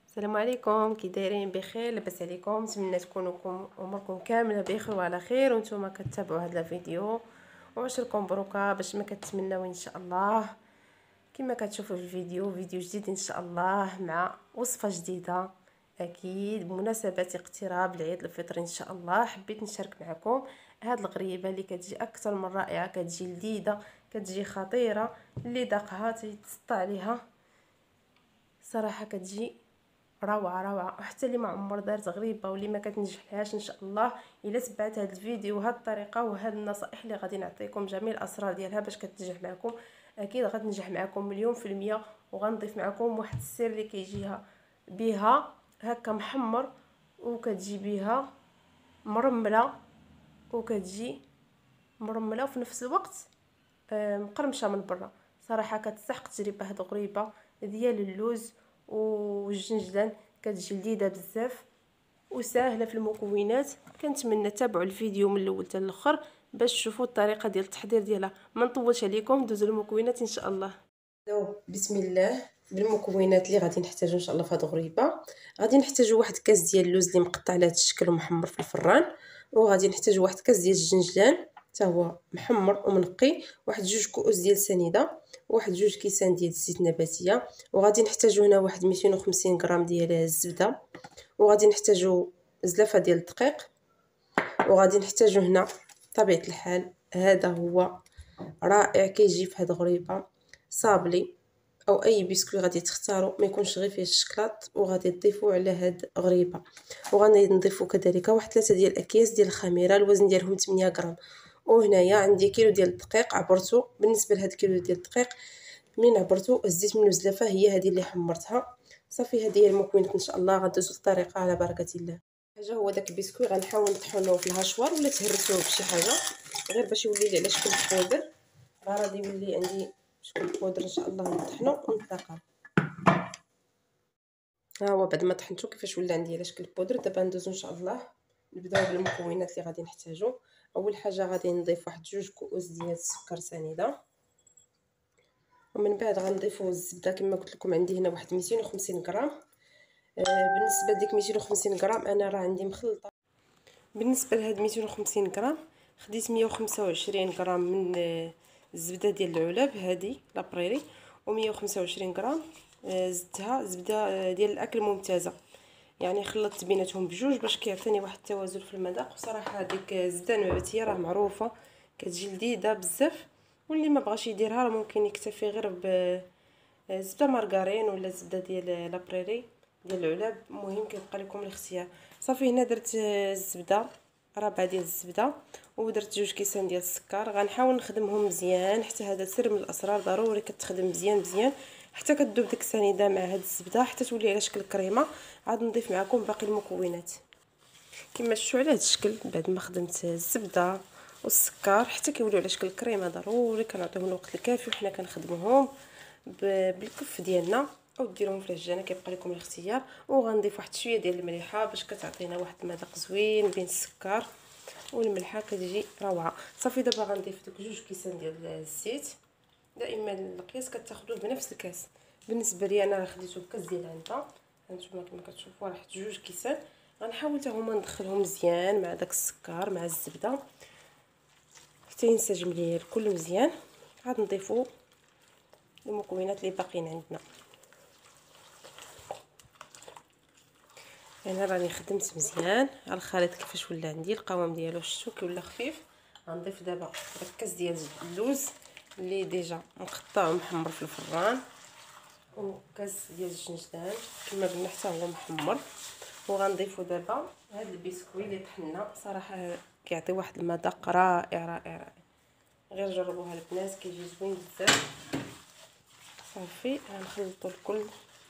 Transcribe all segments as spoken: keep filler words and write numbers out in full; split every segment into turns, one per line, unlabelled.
السلام عليكم، كي دايرين؟ بخير؟ لاباس عليكم؟ نتمنى تكونوا اموركم كامله بخير وعلى خير وانتم كتابعوا هذا الفيديو. وعشركم بروكا باش ما كتمناو ان شاء الله. كما كتشوفوا في الفيديو، فيديو جديد ان شاء الله مع وصفه جديده اكيد بمناسبه اقتراب العيد الفطر ان شاء الله. حبيت نشارك معكم هاد الغريبه اللي كتجي اكثر من رائعه، كتجي لذيذه، كتجي خطيره. اللي ذاقها تيتسطى عليها صراحه، كتجي روعه روعه. وحتى اللي ما عمر دارت غريبه واللي ما كتنجحلهاش ان شاء الله، الا تبعت هذا الفيديو وهذه الطريقه وهذه النصائح اللي غادي نعطيكم جميع الاسرار ديالها باش كتنجح معكم، اكيد غتنجح معكم مليون في المية. وغنضيف معكم واحد السر اللي كيجيها بها هكا محمر، وكتجي بها مرمله، وكتجي مرمله وفي نفس الوقت مقرمشه من برا. صراحه كتستحق تجربه هذه غريبه ديال اللوز والجنجلان، كتجي لذيذه بزاف وسهله في المكونات. كنتمنى تابعوا الفيديو من الاول حتى الاخر باش تشوفوا الطريقه ديال التحضير ديالها. ما نطولش عليكم، ندوزو للمكونات ان شاء الله. بسم الله. بالمكونات اللي غادي نحتاجو ان شاء الله في هذه الغريبه، غادي نحتاجو واحد كاس ديال اللوز اللي مقطع على هذا الشكل ومحمر في الفران، وغادي نحتاجو واحد كاس ديال الجنجلان حتى هو محمر ومنقي، واحد جوج كؤوس ديال سنيده، واحد جوج كيسان ديال الزيت النباتيه، وغادي نحتاجو هنا واحد مئتين وخمسين غرام ديال الزبده، وغادي نحتاجو زلافه ديال الدقيق، وغادي نحتاجو هنا طبيعه الحال هذا هو رائع كيجي في هذه الغريبه صابلي او اي بسكوي غادي تختاروا ما يكونش غير فيه الشكلاط، وغادي تضيفوا على هاد غريبه. وغادي نضيفوا كذلك واحد ثلاثه ديال الاكياس ديال الخميره، الوزن ديالهم ثمانية غرام. وهنايا عندي كيلو ديال الدقيق عبرته. بالنسبه لهاد الكيلو ديال الدقيق منين عبرته زديت منه زلافه هي هذه اللي حمرتها. صافي هذه هي المكونات ان شاء الله. غندوزو الطريقه على بركه الله. حاجه هو داك البسكوي غنحاول نطحنوه في الهاشوار ولا تهرسوه بشي حاجه غير باش يولي لي على شكل بودر. غادي يولي عندي شكل بودر ان شاء الله نطحنو ونطلقه. ها هو بعد ما طحنتو كيفاش ولا عندي على شكل بودر. دابا ندوزو ان شاء الله نبداو بالمكونات اللي غادي نحتاجو. اول حاجه غادي نضيف واحد جوج كؤوس ديال السكر سنيده، ومن بعد غنضيفو الزبده كما قلت لكم عندي هنا واحد مئتين وخمسين غرام. آه بالنسبه لديك مئتين وخمسين غرام انا راه عندي مخلطه. بالنسبه لهاد مئتين وخمسين غرام خديت مئة وخمسة وعشرين غرام من آه الزبده ديال العلب هذه لابريري، و مئة وخمسة وعشرين غرام آه زدتها زبده آه ديال الاكل ممتازه، يعني خلطت بيناتهم بجوج باش كيعطيني واحد التوازن في المذاق. وصراحه هذيك الزبده النباتيه راه معروفه كتجي لذيذه بزاف، واللي ما بغاش يديرها راه ممكن يكتفي غير بزبده مارغرين ولا زبده ديال لابريري ديال العلب. المهم كيبقى لكم الاختيار. صافي هنا درت الزبده ربعه ديال الزبده، ودرت جوج كيسان ديال السكر. غنحاول نخدمهم مزيان حتى هذا سر من الاسرار، ضروري كتخدم مزيان مزيان حتى كتذوب ديك السنيده مع هاد الزبده حتى تولي على شكل كريمه. عاد نضيف معكم باقي المكونات كما شفتوا على هذا الشكل. بعد ما خدمت الزبده والسكر حتى كيوليو على شكل كريمه، ضروري كنعطيهم الوقت الكافي وحنا كنخدموهم بالكف ديالنا او ديروهم في العجانه، كيبقى لكم الاختيار. وغنضيف واحد شويه ديال المليحه باش كتعطينا واحد المذاق زوين بين السكر والملحه، كتجي روعه. صافي دابا غنضيف دوك جوج كيسان ديال الزيت. دائما القياس كتاخذوه بنفس الكاس. بالنسبه لي انا خديته بكاس ديال العنبه، هانتوما كما كتشوفوا راه حط جوج كيسان. غنحاول حتى هما ندخلهم مزيان مع داك السكر مع الزبده حتى ينسجم ليا الكل مزيان. عاد نضيفوا المكونات اللي باقيين عندنا. انا راني خدمت مزيان على الخليط كيفاش ولا عندي القوام ديالو، شفتوا كي ولا خفيف. غنضيف دابا كاس ديال اللوز اللي ديجا مقطع ومحمر في الفران، وكاس ديال الجنجلان كما قلنا حتى هو محمر. وغنضيفوا دابا هذا البسكوي اللي طحنا. صراحه كيعطي واحد المذاق رائع رائع رائع، غير جربوها البنات كيجي زوين بزاف. صافي غنخلطوا الكل.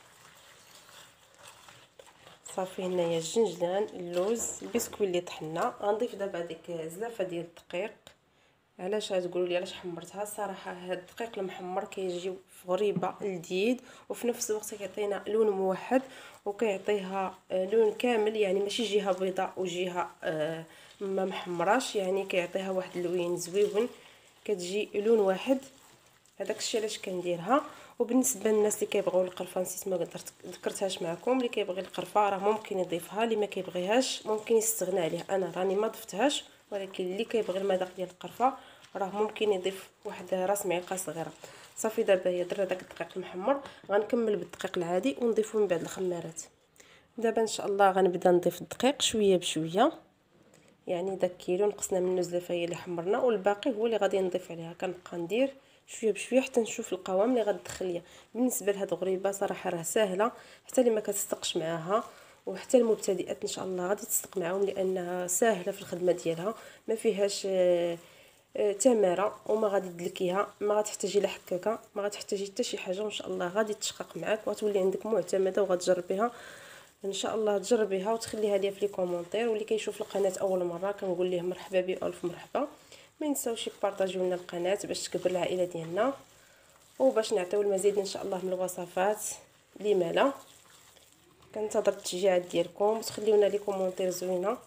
صافي هنايا الجنجلان اللوز البسكوي اللي طحنا. غنضيف دابا ديك زلافه ديال الدقيق. علاش غتقولوا لي علاش حمرتها؟ صراحه هذا الدقيق المحمر كيجي في غريبه لذيذ وفي نفس الوقت كيعطينا لون موحد وكيعطيها لون كامل، يعني ماشي جهه بيضاء وجهه آه ما محمراش، يعني كيعطيها واحد اللون زويون كتجي لون واحد. هذاك الشيء علاش كنديرها. وبالنسبه للناس اللي كيبغيو القرفه نسيت ما قدرت ذكرتهاش معكم، اللي كيبغي القرفه راه ممكن يضيفها، اللي ما كيبغيهاش ممكن يستغنى عليها. انا راني ما ضفتهاش، ولكن اللي كيبغي المذاق ديال القرفه راه ممكن يضيف واحد راس معلقه صغيره. صافي دابا هي درنا داك الدقيق المحمر، غنكمل بالدقيق العادي ونضيفو من بعد الخمارات. دابا ان شاء الله غنبدا نضيف الدقيق شويه بشويه، يعني داك كيلو نقصنا منه زلافه هي اللي حمرنا، والباقي هو اللي غادي نضيف عليها. كنبقى ندير شويه بشويه حتى نشوف القوام اللي غتدخل ليا. بالنسبه لهاد الغريبه صراحه راه ساهله، حتى اللي ما كتصدقش معاها وحتى المبتدئات ان شاء الله غادي تصدق معاهم، لانها ساهله في الخدمه ديالها، ما فيهاش آه آه تماره، وما غادي تدلكيها، ما غتحتاجي لا حكاكه، ما غتحتاجي حتى شي حاجه، وان شاء الله غادي تشقق معاك وتولي عندك معتمده وغتجربيها ان شاء الله. تجربيها وتخليها ليا في لي كومونتير، واللي كيشوف القناه اول مره كنقول ليه مرحبا بي الف مرحبا. ما ينساوش يبارطاجيو لنا القناه باش تكبر العائله ديالنا، وباش نعطيو المزيد ان شاء الله من الوصفات لما لا. كنتظر التشجيعات ديالكم وتخليونا لي كومونتير زوينه،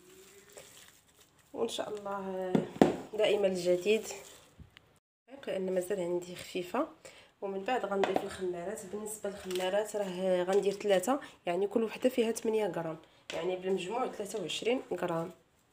وان شاء الله دائما الجديد، لان مازال عندي خفيفه. ومن بعد غنضيف الخمارات. بالنسبه للخمارات راه غندير ثلاثة، يعني كل وحده فيها ثمانية غرام، يعني بالمجموع ثلاثة وعشرين غرام.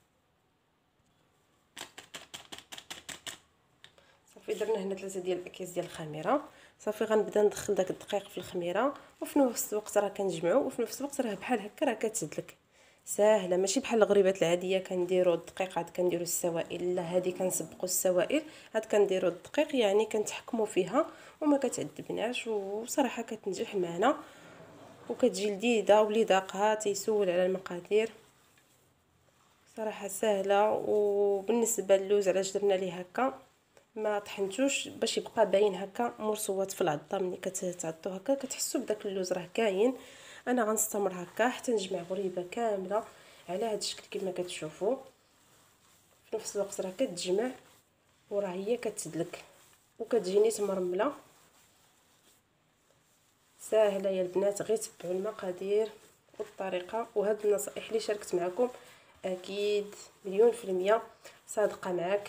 صافي درنا هنا ثلاثه ديال الاكياس ديال الخميره. صافي غنبدا ندخل داك الدقيق في الخميره، وفي نفس الوقت راه كنجمعو، وفي نفس الوقت راه بحال هكا راه كتسدلك ساهله، ماشي بحال الغريبات العاديه كنديروا الدقيق عاد كنديروا السوائل. لا، هذه كنسبقوا السوائل، عاد كنديروا الدقيق، يعني كنتحكموا فيها وما كتعذبناش، وصراحه كتنجح معنا وكتجي لذيذه. واللي ذاقها تيسول على المقادير، صراحه سهله. وبالنسبه للوز علاش درنا ليه هكا، ما طحنتوش باش يبقى باين هكا مرصوات في العضه. ملي كتعضو هكا كتحسوا بداك اللوز راه كاين. انا غنستمر هكا حتى نجمع غريبه كامله على هذا الشكل كما كتشوفوا. في نفس الوقت راه كتجمع وراه هي كتدلك وكتجيني تمرمله ساهله يا البنات. غير تبعوا المقادير والطريقه، وهاد النصائح اللي شاركت معكم اكيد مليون في المية صادقه معاك.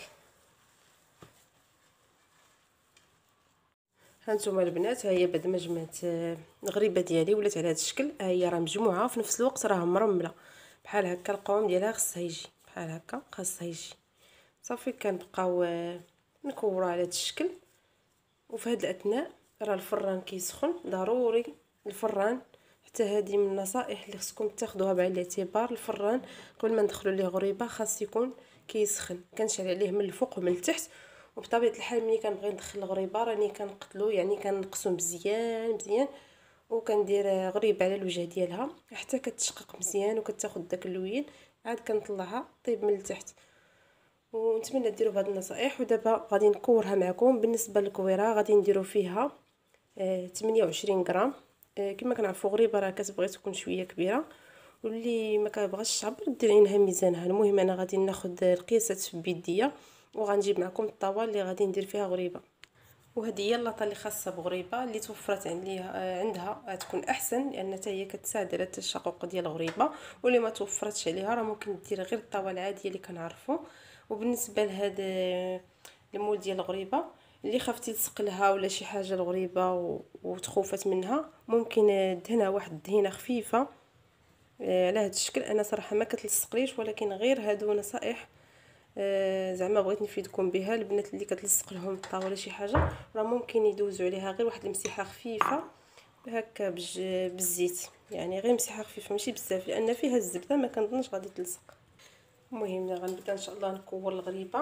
هانتوما البنات، ها هي بعد ما جمعت الغريبه ديالي ولات على هذا الشكل. ها هي راه مجموعه في نفس الوقت راه مرمله بحال هكا. القوام ديالها خصها يجي بحال هكا، خاصها يجي. صافي كنبقاو نكوروها على هذا الشكل. وفي هذا الاثناء راه الفران كيسخن، ضروري الفران. حتى هذه من النصائح اللي خصكم تاخذوها بعين الاعتبار. الفران قبل ما ندخلوا ليه غريبه خاص يكون كيسخن، كنشعل عليه من الفوق ومن التحت. وبطبيعه الحال ملي كنبغي ندخل الغريبه راني كنقتلو، يعني كنقصو مزيان مزيان، وكندير غريبه على الوجه ديالها حتى كتشقق مزيان وكتاخذ داك اللوين. عاد كنطلعها طيب من التحت. ونتمنى ديروا بهذه النصائح. ودابا غادي نكورها معكم. بالنسبه للكويره غادي نديروا فيها آه ثمانية وعشرين غرام. آه كما كنعرفوا غريبه راه كتبغي تكون شويه كبيره، واللي ما كيبغاش تعبر دير عينها ميزانها. المهم انا غادي ناخذ القياسات في بيديه وغنجيب معكم الطاوه اللي غادي ندير فيها غريبه. وهذه هي اللاطه اللي خاصه بغريبه اللي توفرت عليها عندها تكون احسن، لان حتى هي كتساعد على التشقق ديال الغريبه. واللي ما توفرتش عليها راه ممكن دير غير الطاوه العاديه اللي كنعرفوا. وبالنسبه لهذا المول ديال الغريبه اللي خفتي تلصق لها ولا شي حاجه الغريبه وتخوفت منها، ممكن دهنها واحد الدهينه خفيفه على هذا الشكل. انا صراحه ما كتلصقليش، ولكن غير هادو نصائح آه زعما بغيت نفيدكم بها. البنات اللي كتلصق لهم الطاوله ولا شي حاجه راه ممكن يدوزوا عليها غير واحد المسيحه خفيفه هكا بالزيت، يعني غير مسيحه خفيفه ماشي بزاف، لان فيها الزبده ما كنظنش غادي تلصق. المهم غنبدا ان شاء الله نكور الغريبه.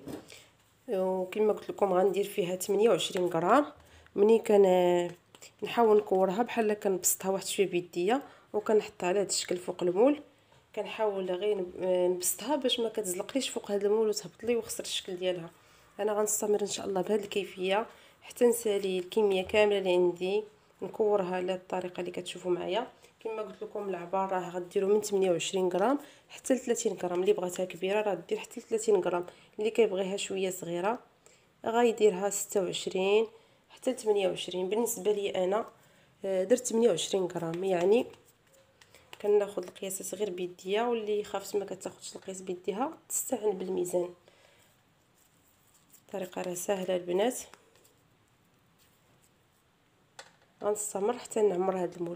وكما قلت لكم غندير فيها ثمانية وعشرين غرام. مني كان نحاول نكورها بحال كنبسطها واحد شويه بيديا وكنحطها على هذا الشكل فوق المول. كنحاول غير نبسطها باش ما كتزلقليش فوق هذا المول وتهبط لي وخسر الشكل ديالها. انا غنستمر ان شاء الله بهذه الكيفيه حتى نسالي الكميه كامله اللي عندي، نكورها على الطريقه اللي كتشوفوا معايا. كما قلت لكم العبار راه غديروا من ثمانية وعشرين غرام حتى ل ثلاثين غرام. اللي بغاتها كبيره راه دير حتى ل ثلاثين غرام، اللي كيبغيها شويه صغيره غايديرها ستة وعشرين حتى ل ثمانية وعشرين. بالنسبه لي انا درت ثمانية وعشرين غرام، يعني كناخذ القياسات غير بيديا، واللي خافت ما كتاخذش القياس بيديها تستعن بالميزان. الطريقه راه سهله البنات. غنستمر حتى نعمر هذا المول.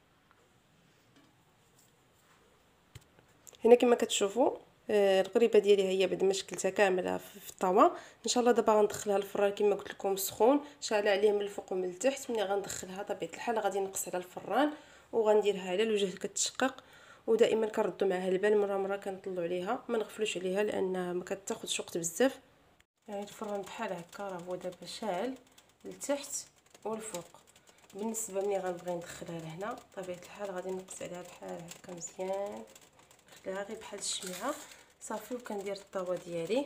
هنا كما كتشوفوا آه القريبه ديالي هي بعد ما شكلتها كامله في الطاوه. ان شاء الله دابا غندخلها الفران كما قلت لكم سخون، شاعله عليه من الفوق ومن التحت. ملي غندخلها طبيعه الحال غادي نقص على الفران وغنديرها على الوجه كتشقق، ودائما كنردوا معها البال، مره مره كنطلعوا عليها، ما نغفلوش عليها لان ما كتاخذش وقت بزاف. يعني الفران بحال هكا راه هو دابا شاعل لتحت والفوق. بالنسبه ملي غنبغي ندخلها لهنا طبيعه الحال غادي نقص عليها بحال هكا مزيان، نخليها غير بحال الشمعه صافي. وكندير الطاوه ديالي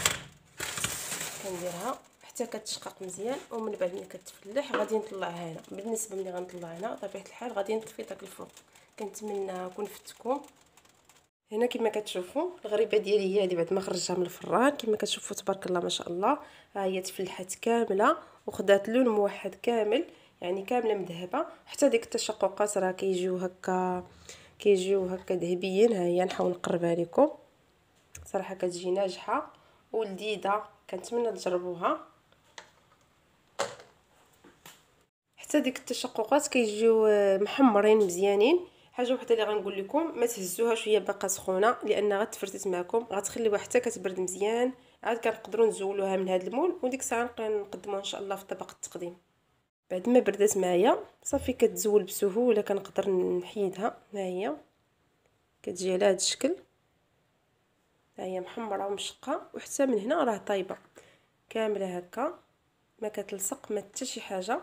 كنديرها حتى كتشقق مزيان، ومن بعد ملي كتفلح غادي نطلعها هنا. بالنسبه ملي غنطلع هنا طبيعه الحال غادي نطفي داك الفوق. كنتمنى نكون فتكم. هنا كما كتشوفوا الغريبه ديالي هي هذه بعد ما خرجتها من الفران. كما كتشوفوا تبارك الله ما شاء الله، ها هي تفلحت كامله وخدات لون موحد كامل، يعني كامله مذهبه. حتى ديك التشققات راه كيجيو هكا كيجيو هكا ذهبيين. ها هي نحاول نقربها لكم، صراحه كتجي ناجحه ولذيذه، كنتمنى تجربوها. حتى ديك التشققات كيجيو محمرين مزيانين. حاجه وحده اللي غنقول لكم، ما تهزوهاش وهي باقا سخونه لان غتفرتت معكم، غتخليوها حتى كتبرد مزيان. عاد كنقدروا نزولوها من هذا المول وديك الساعه نقدموها ان شاء الله في طبق التقديم. بعد ما بردت معايا صافي كتزول بسهوله، كنقدر نحيدها. ها هي كتجي على هذا الشكل، ها هي محمره ومشقه، وحتى من هنا راه طايبه كامله هكا، ما كتلصق ما حتى شي حاجه،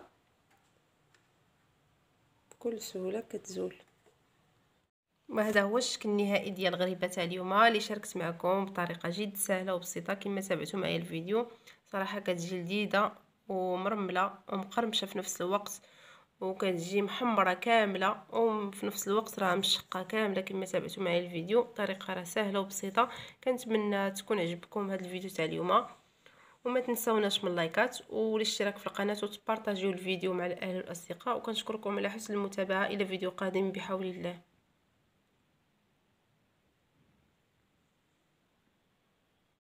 بكل سهوله كتزول. وهذا هو الشكل النهائي ديال الغريبه تاع اليوم اللي شاركت معكم بطريقه جد سهله وبسيطه. كما تابعتوا معايا الفيديو صراحه كتجي لذيذه ومرمله ومقرمشه في نفس الوقت، وكتجي محمره كامله وفي نفس الوقت راه مشقه كامله. كما تابعتوا معايا الفيديو طريقه راه سهله وبسيطه. كنتمنى تكون عجبكم هذا الفيديو تاع اليوم، وما تنساوناش من اللايكات والاشتراك في القناه وتبارطاجيو الفيديو مع الاهل والاصدقاء. وكنشكركم على حسن المتابعه. الى فيديو قادم بحول الله.